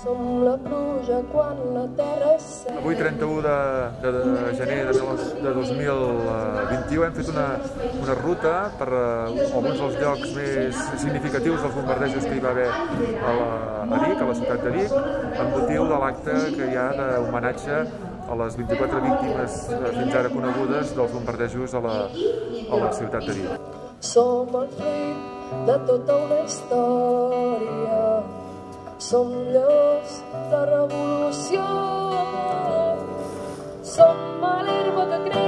Som la pluja quan la terra és seca. Avui, 31 de gener de 2021, hem fet una ruta per alguns dels llocs més significatius dels bombardejos que hi va haver a Vic, a la ciutat de Vic, amb motiu de l'acte que hi ha d'homenatge a les 24 víctimes fins ara conegudes dels bombardejos a la ciutat de Vic. Som el fruit de tota una història, som llavors de revolució, som a l'herba que creix